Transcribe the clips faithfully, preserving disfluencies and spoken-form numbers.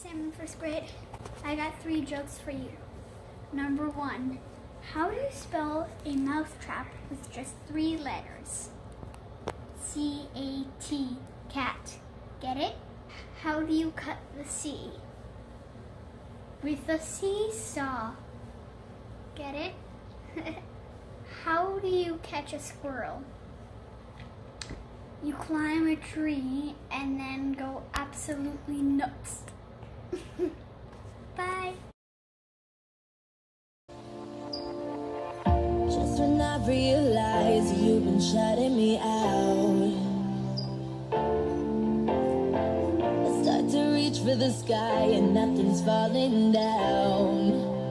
Sam in first grade. I got three jokes for you. Number one, how do you spell a mousetrap with just three letters? C A T, cat. Get it? How do you cut the C? With a seesaw. Get it? How do you catch a squirrel? You climb a tree and then go absolutely nuts. Bye. Just when I realize you've been shutting me out, I start to reach for the sky and nothing's falling down.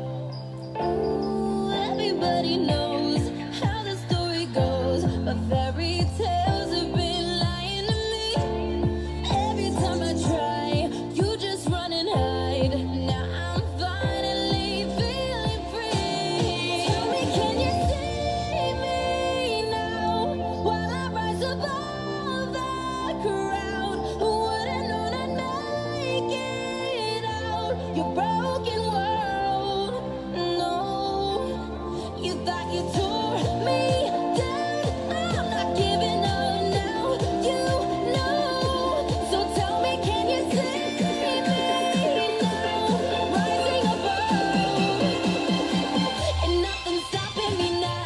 Ooh, everybody knows how the story goes, but fairy tales have been lying to me. Every time I try, you just run and hide. Now I'm finally feeling free. Tell me, can you see me now? While I rise above the crowd, who would've known I'd make it out? Your broken world, no. You thought you tore me down. I'm not giving up now, you know. So tell me, can you see me now? Rising above, and nothing's stopping me now.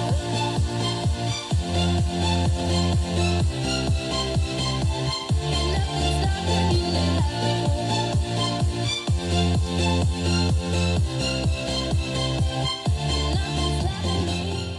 And nothing's stopping me now. Nothing's stopping me.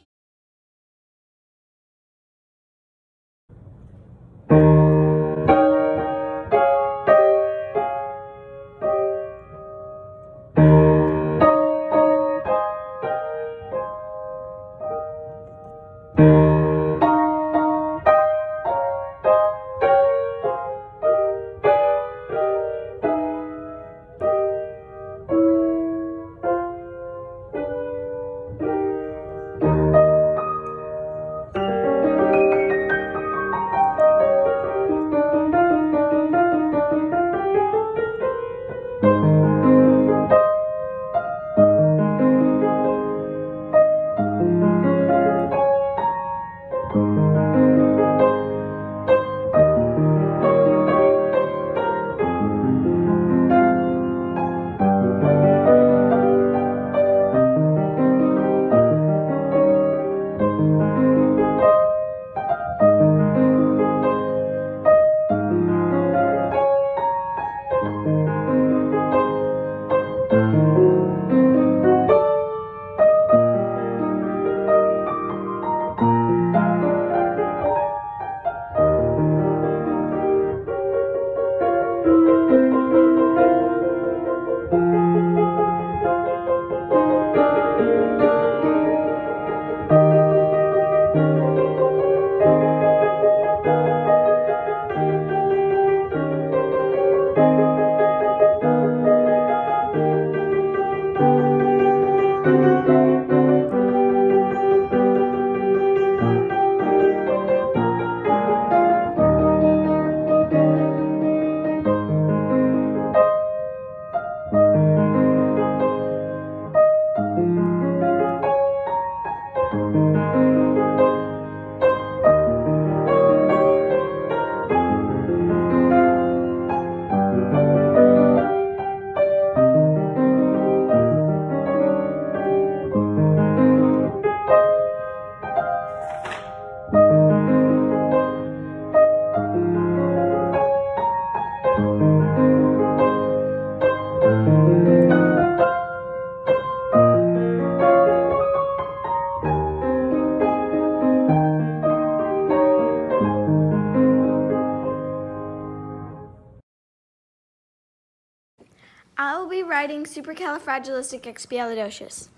I will be writing supercalifragilisticexpialidocious.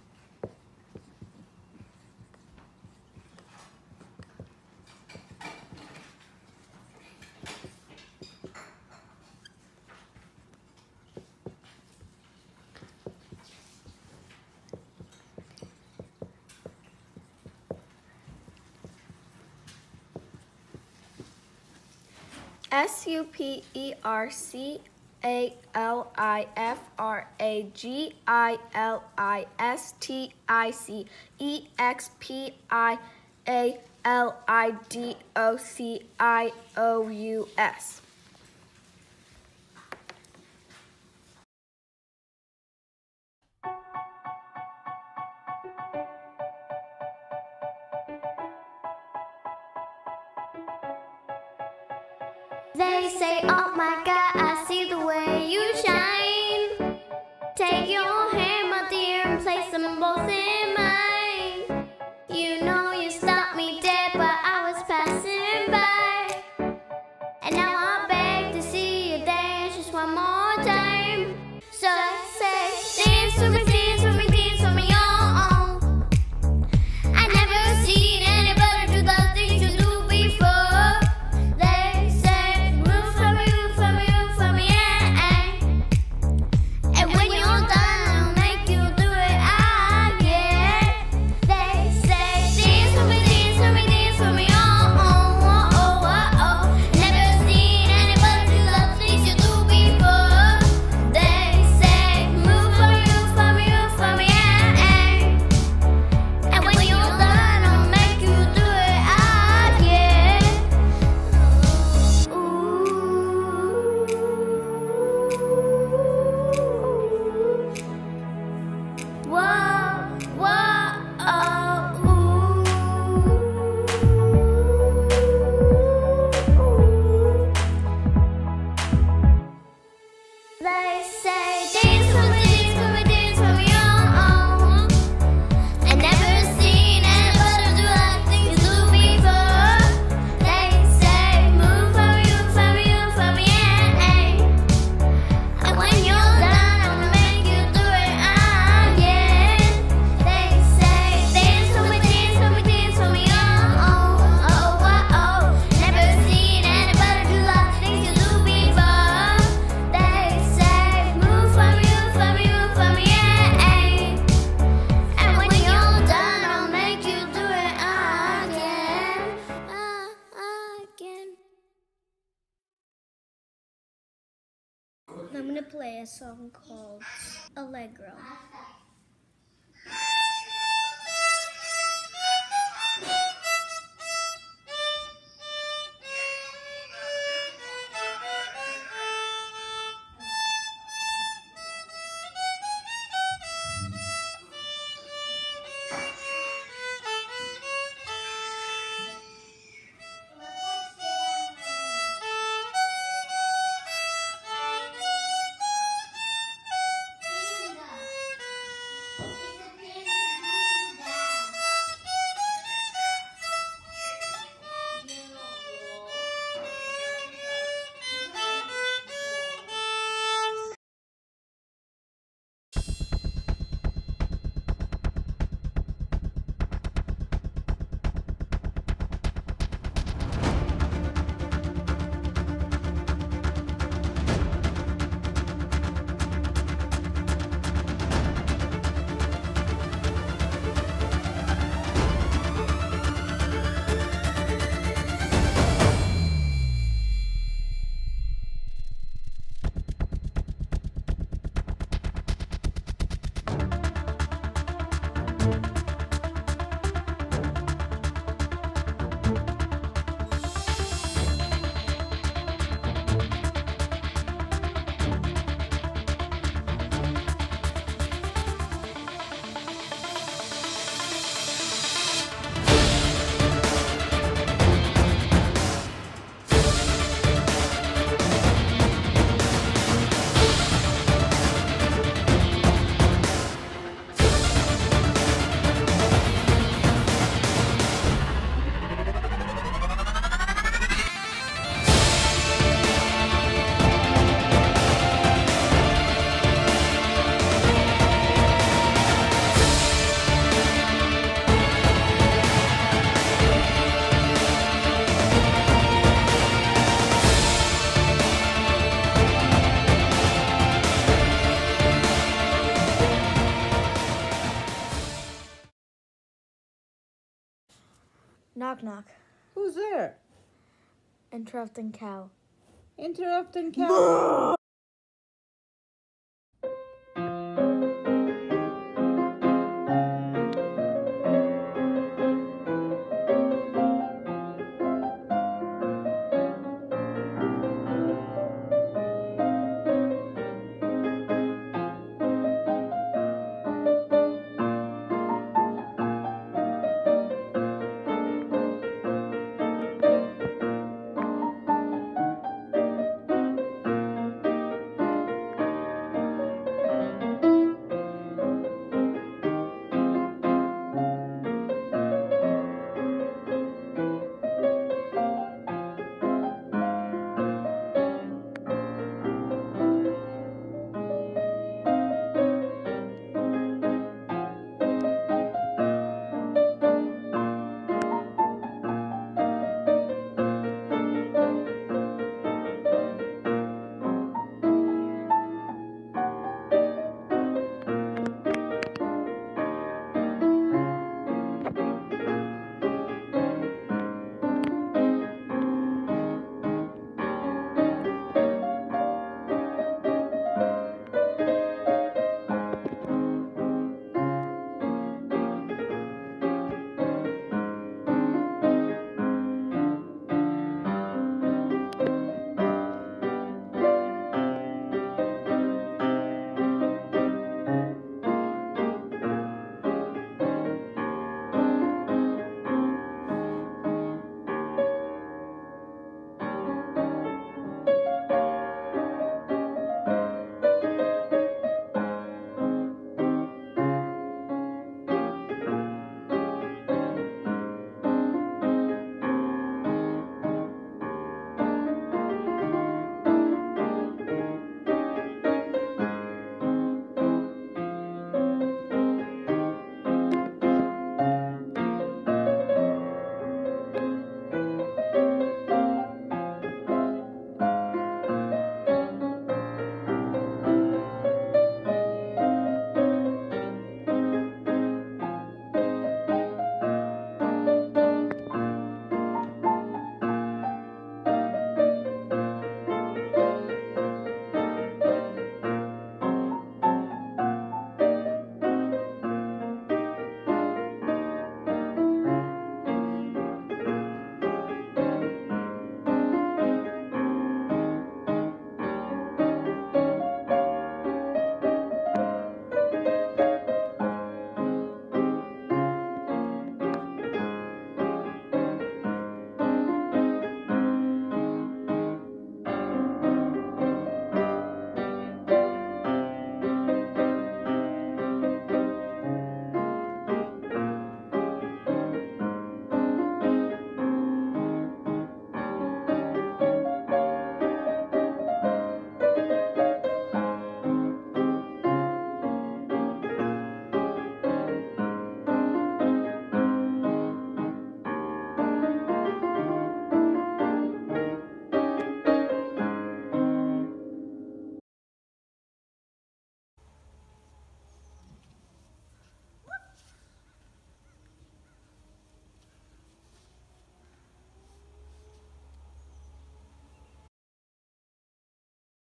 S U P E R C A L I F R A G I L I S T I C E X P I A L I D O C I O U S. They say, oh my God, I see the way you shine. Take your hand, my dear, and place them both in mine. You know you stopped me dead, but I was passing by. And now I beg to see you dance just one more time. So I say, dance for me, dance for me, dance for me, oh, oh. I never seen anybody do the things you do before. They say, move for me, move for me, move for me, yeah, yeah. And when you're done, I'll make you do it again. They say, dance for me, dance for me, dance for me, oh, oh, oh, oh, oh, oh. Never seen anybody do the things you do before. They say, move for me, move for me, move for me, yeah, yeah. And when you're done, I'll make you do it again. Ooh. Whoa, whoa, oh, ooh. They say, dance for me, dance for me, dance for me, oh, oh. I never seen anybody do the things you do before. They say, move for me, move for me, move for me, yeah, yeah. And when you're done, I'll make you do it again. They say, dance for me, dance for me, dance for me, oh, oh, oh, oh, oh. Never seen anybody do the things you do before. They say, move for me, move for me, move for me, yeah, yeah. And when you're done, I'll make you do it again, uh, again. I'm gonna play a song called Allegro. Knock, knock. Who's there? Interrupting cow. Interrupting cow.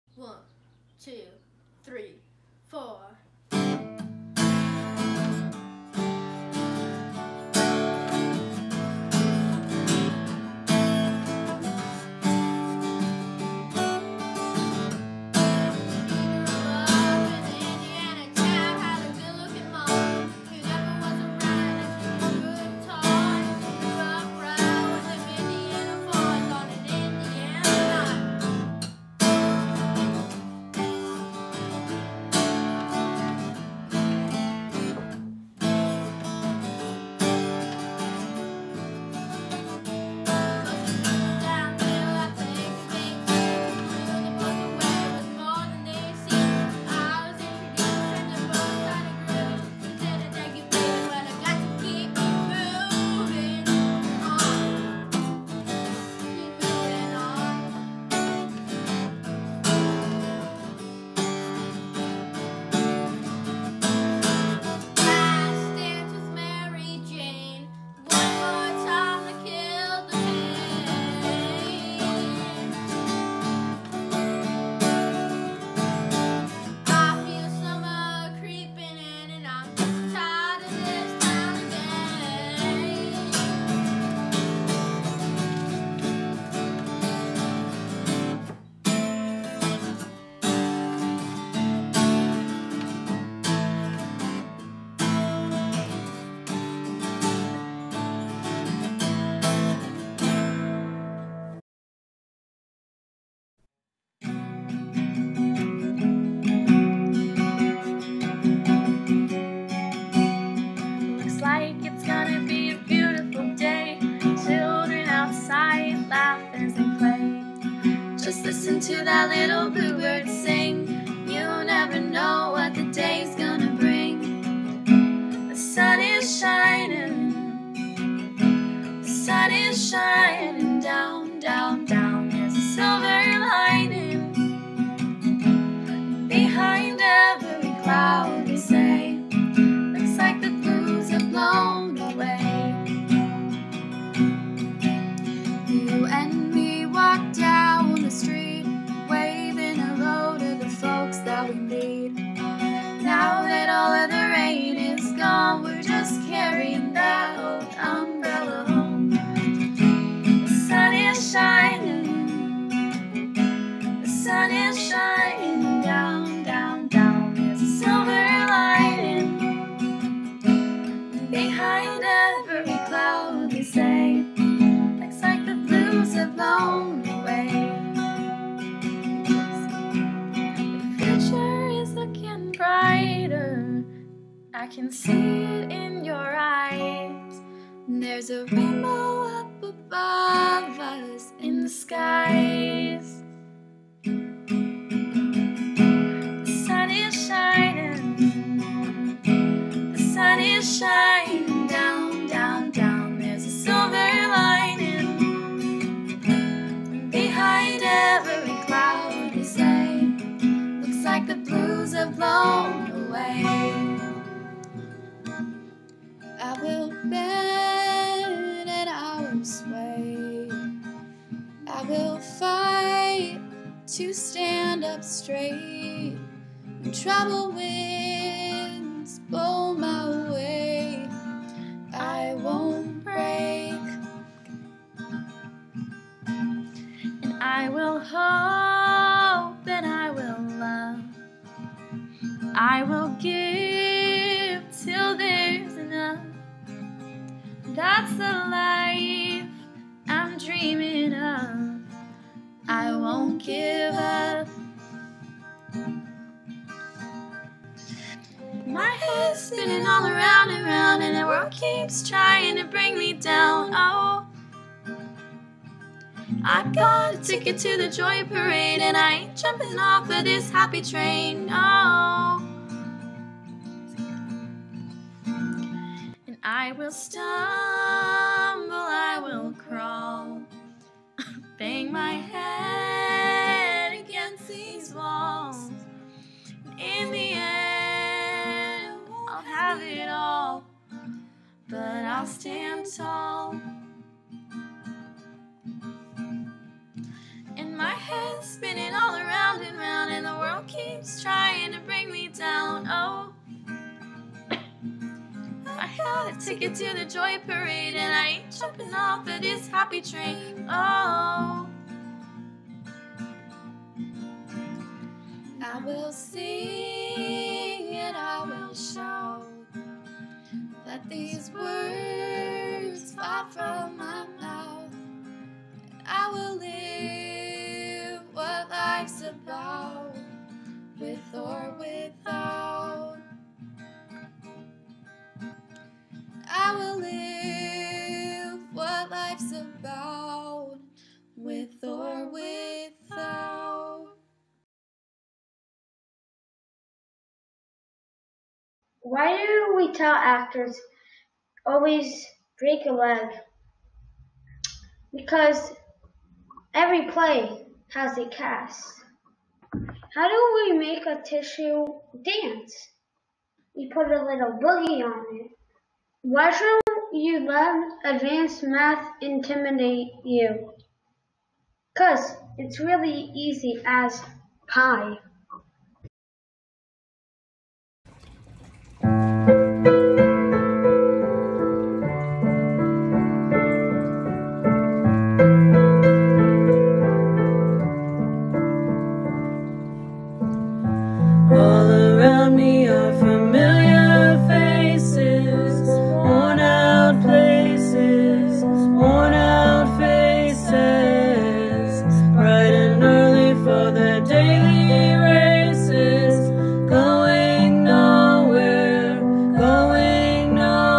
One, two, three, four. Listen to that little bluebird sing. You never know what the day's gonna bring. The sun is shining, the sun is shining down, down, down. There's a silver lining behind every cloud, they say. Looks like the blues have blown away. You and me walk down the street, waving hello to the folks that we meet. Now that all of the rain is gone, we're just carrying that old umbrella home. The sun is shining, the sun is shining down, down, down. There's a silver lining behind every cloud, they say. Looks like the blues have blown away. Brighter, I can see it in your eyes. There's a rainbow up above us in the skies. The sun is shining, the sun is shining down, down, down. There's a silver lining behind every cloud, they say. Looks like the blues have blown away. I will bend and I will sway. I will fight to stand up straight. When trouble winds blow my way, I won't break. And I will hope and I will love. I will give till there's enough. That's the life I'm dreaming of. I won't give up. My head's spinning all around and around, and the world keeps trying to bring me down. Oh, I got a ticket to the joy parade, and I ain't jumping off of this happy train, no. And I will stumble, I will crawl, bang my head against these walls. And in the end, I'll have it all, but I'll stand tall. And my head's spinning all around and round, keeps trying to bring me down. Oh, I had a ticket to the Joy Parade, and I ain't jumping off of this happy train. Oh, I will sing and I will shout. Let these words fly from my mouth, and I will live what life's about, with or without. I will live what life's about, with or without. Why do we tell actors always break a leg? Because every play has a cast. How do we make a tissue dance? We put a little boogie on it. Why shouldn't you let advanced math intimidate you? 'Cause it's really easy as pie. All around me are familiar faces, worn out places, worn out faces, bright and early for their daily races, going nowhere, going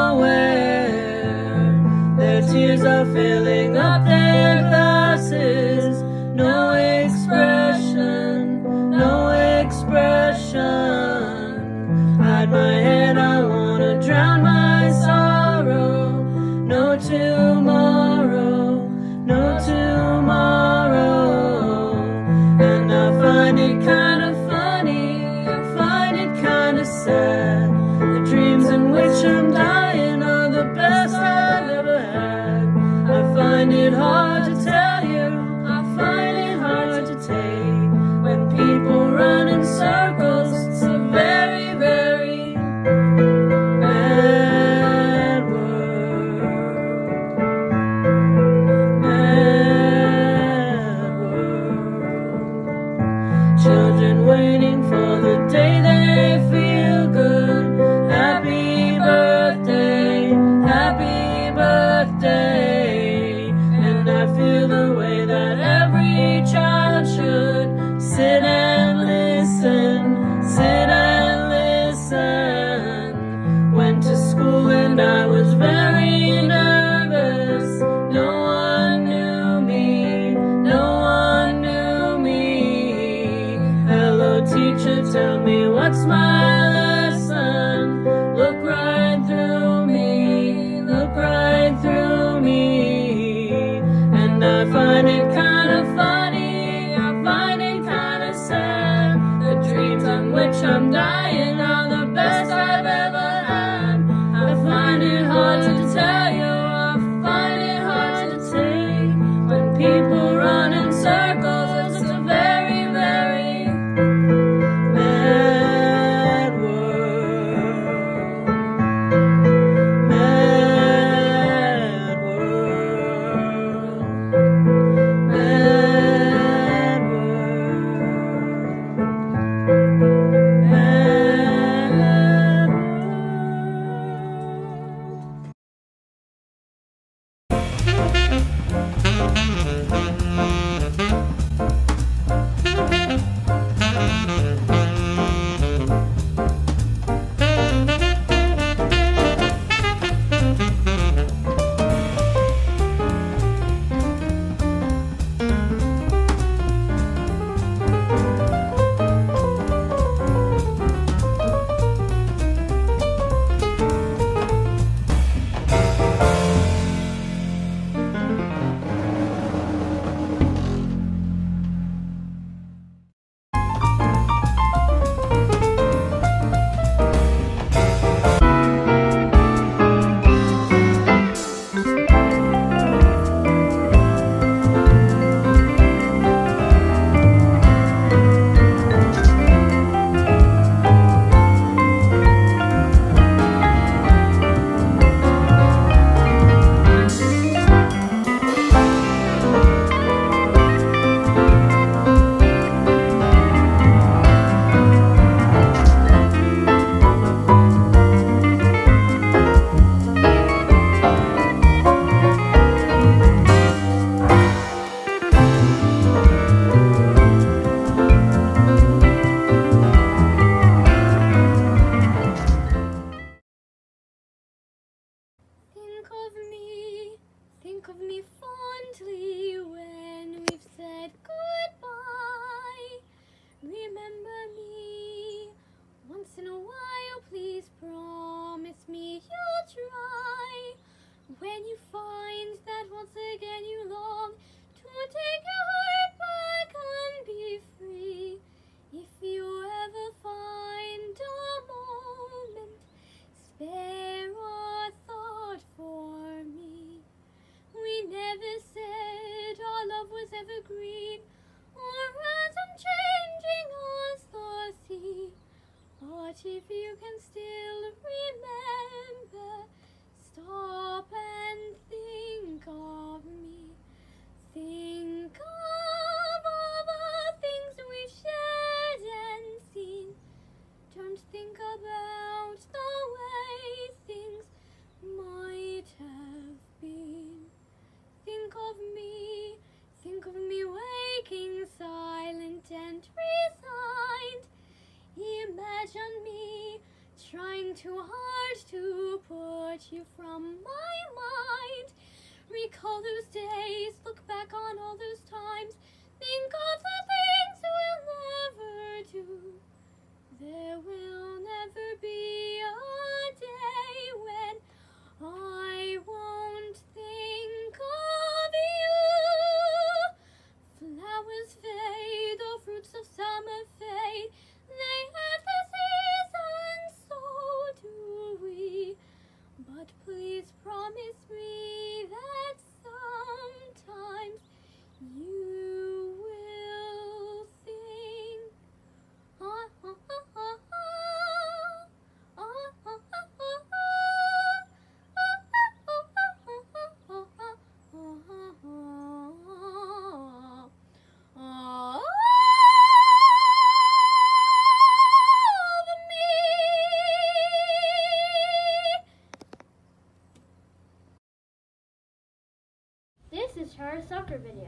nowhere. Their tears are filling up their glasses, no expression, no expression. Hide my head, I wanna drown my sorrow. No tomorrow, no tomorrow. And I find it kinda funny, I find it kinda sad. The dreams in which I'm dying are the best I've ever had. I find it hard to tell you, I find it hard to take. When people run in circles, it's a very, very mad world. Mad world. Children waiting for the day they feel good. Happy birthday, happy birthday. And I feel the way that every child should. Sit and listen, sit and listen. Went to school and I was very nervous. No one knew me, no one knew me. Hello teacher, tell me what's my lesson. Look right through me, look right through me. of me, think of me fondly when we've said goodbye. Remember me once in a while, please promise me you'll try. When you find that once again you long to take your heart back and be free, if you ever find a moment, spare a thought for me. We never said our love was evergreen or as unchanging as the sea. But if you can still remember, stop and think of me. Think of all the things we've shared and seen. Don't think about the way things might have been. Think of me, think of me waking silent and resigned. Imagine me trying too hard to put you from my mind. Recall those days, look back on all those times. Think of the things we'll never do. There will never be a day when I won't think of you. Flowers fade, the fruits of summer fade. They have the season, so do we. But please promise me that sometimes you will think. Ah, ah, ah, ah, ah. Ah, ah, ah, ah, ah. This is her soccer video.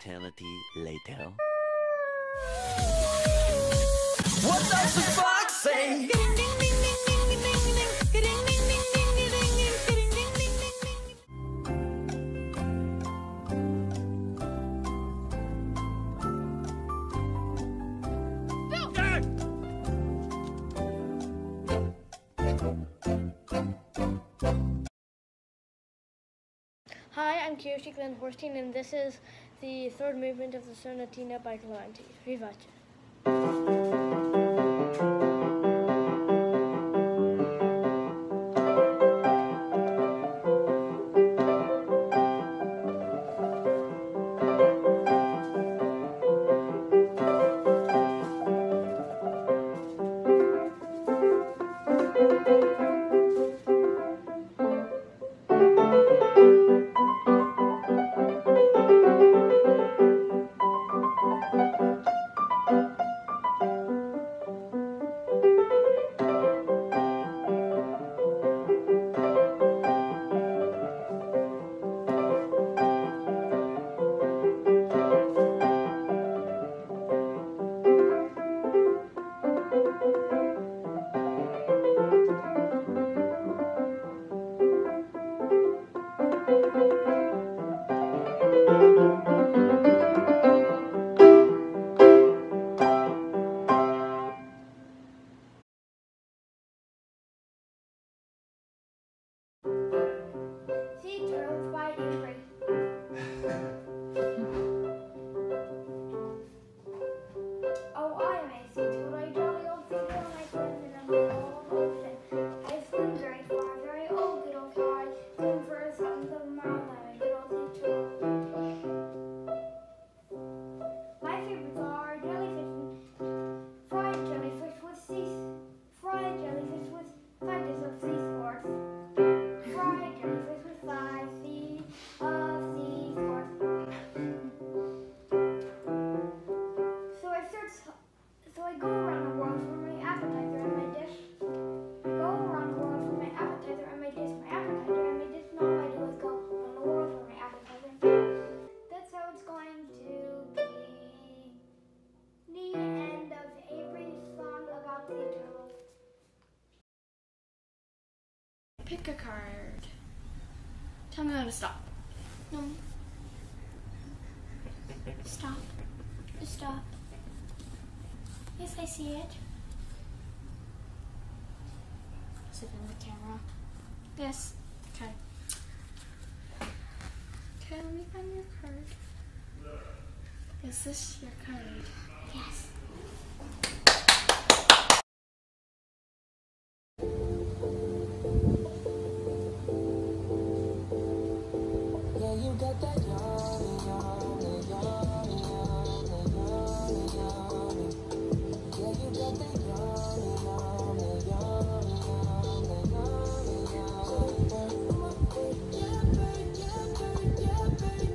eternity later. What does the fox say? Hi, I'm Kiyoshi Glenn Horstein, and this is the third movement of the Sonatina by Galanti. Vivace. Sea Turtles by Avery. Oh, I am a sea turtle, a jolly old sea turtle, and I live in a little ocean. I swim very far, very old, good old fly. Swim for a sons of miles, I'm a good old sea turtle. My favorites are jellyfish and fried jellyfish with sea, fried jellyfish with five days of sea sports. Fried jellyfish with five feet of sea sports. So I start, so I go around the world for my appetizer and my dish. I go around the world for my appetizer and my dish. My appetizer and my dish. And all I do is go around the world for my appetizer. That's how it's going to be. The end of Avery's song about sea turtles. Pick a card. Tell me when to stop. No. Stop. Stop. Yes, I see it. Is it in the camera? Yes. Okay. Okay, let me find your card. Is this your card? Yes. Yeah, you got that yummy, yummy, yummy, yummy, yummy, yummy. Yeah, you got that yummy, yummy, yummy, yummy, yummy, yummy. Yeah, babe, yeah, babe, yeah, babe.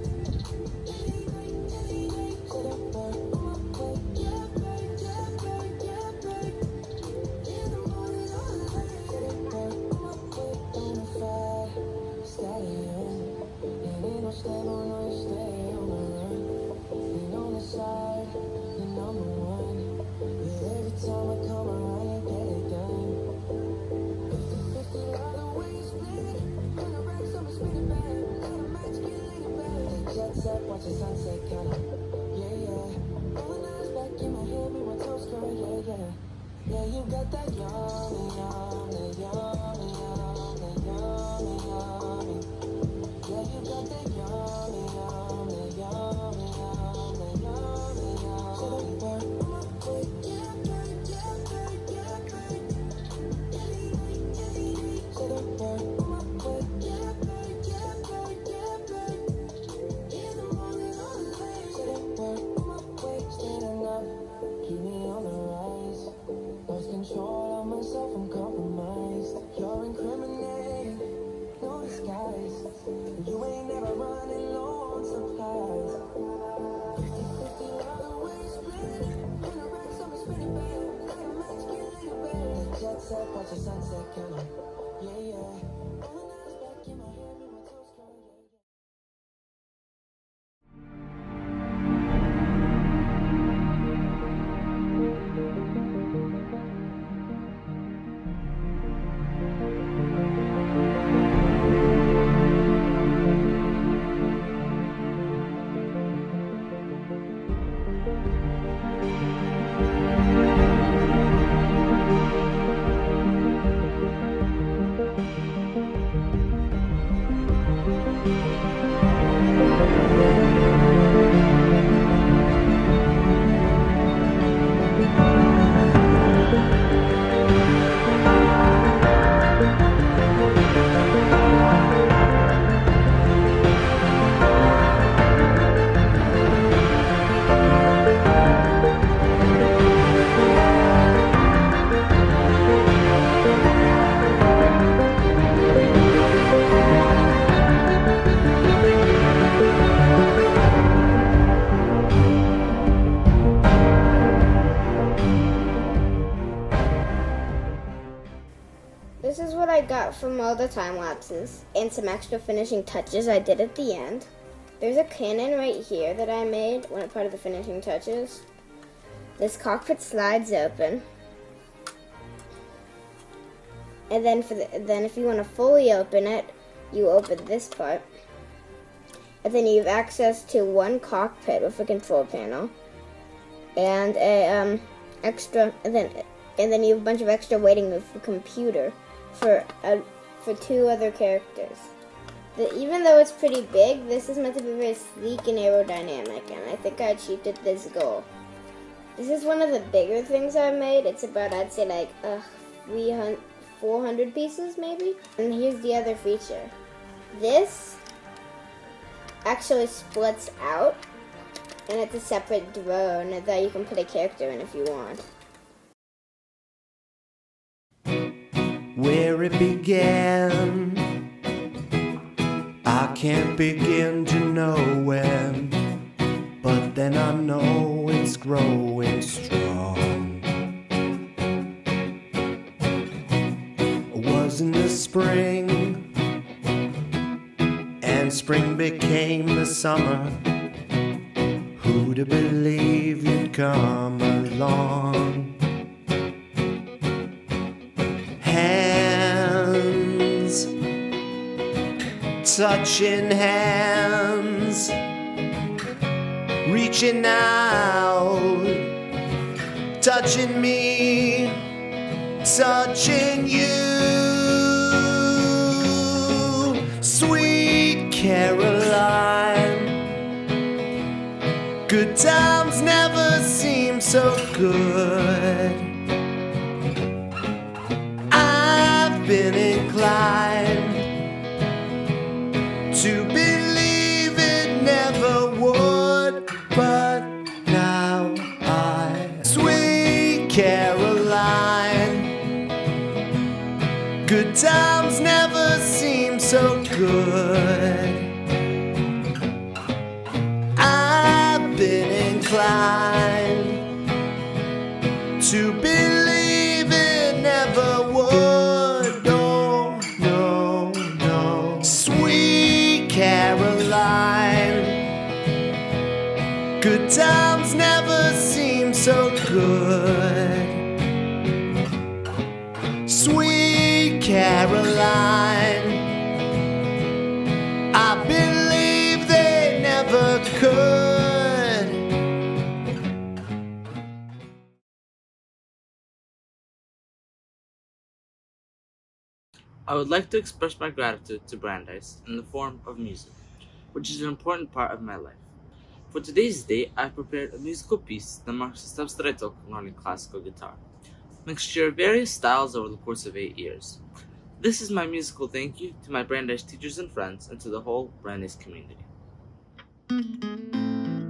Yeah, babe, yeah, babe, yeah, babe. In the morning or late. Bonafide stallion. Ain't no stable, no, you stay on the run. Ain't on the side, you're number one. Yeah, every time I come around, you get it done. fifty fifty, love the way you split it. When I rack some, I spin it back. Let a match get later back. Jet set, watch the sunset, kinda. Yeah, yeah. Rolling eyes back in my head, me my toes curl, yeah, yeah. Yeah, you got that yummy, yummy, yummy, yummy, yummy, yummy. Yeah, you got that yummy, yummy, yummy, yummy, yummy, yummy. So don't work on my quick, yeah, babe, yeah, babe, yeah, babe. So don't work on my quick, yeah, babe, yeah, babe, yeah, babe. In the morning or late. So don't work on my quick, standing up, keep me on the rise. Lost control of myself, I'm compromised. You're incriminating, no disguise. You ain't never running low on supplies. fifty fifty, love the way you split it. When I rack some, I spin it back. Let a match get later back. Jet set, watch the sunset, kinda. Yeah, yeah. Rolling eyes back in my head, me my toes curl, yeah, yeah. from all the time lapses and some extra finishing touches I did at the end. There's a cannon right here that I made when part of the finishing touches. This cockpit slides open. And then for the, then if you want to fully open it, you open this part. And then you have access to one cockpit with a control panel. And a um extra and then and then you have a bunch of extra waiting room for computer for uh, for two other characters. The, even though it's pretty big, this is meant to be very sleek and aerodynamic, and I think I achieved it this goal. This is one of the bigger things I've made. It's about, I'd say, like uh, three hundred, four hundred pieces maybe. And here's the other feature. This actually splits out, and it's a separate drone that you can put a character in if you want. Where it began, I can't begin to know when, but then I know it's growing strong. It was in the spring, and spring became the summer. Who'd have believed you'd come along? Hands touching hands, reaching out, touching me, touching you. Sweet Caroline, good times never seem so good. I've been inclined to believe it never would, but now I, sweet Caroline, good times never seem so good. I've been inclined to believe it never would. Oh, no, no, sweet Caroline, good times never seem so good. Sweet Caroline, I believe they never could. I would like to express my gratitude to Brandeis in the form of music, which is an important part of my life. For today's day, I prepared a musical piece that marks the steps that I took learning classical guitar, a mixture of various styles over the course of eight years. This is my musical thank you to my Brandeis teachers and friends and to the whole Brandeis community.